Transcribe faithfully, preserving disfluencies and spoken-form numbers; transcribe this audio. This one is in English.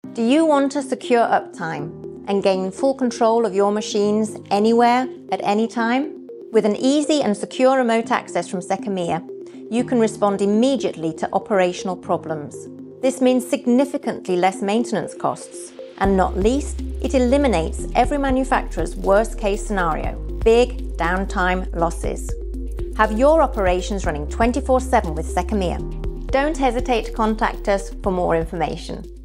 Do you want a secure uptime and gain full control of your machines anywhere, at any time? With an easy and secure remote access from Secomea, you can respond immediately to operational problems. This means significantly less maintenance costs, and not least, it eliminates every manufacturer's worst-case scenario, big downtime losses. Have your operations running twenty-four seven with Secomea. Don't hesitate to contact us for more information.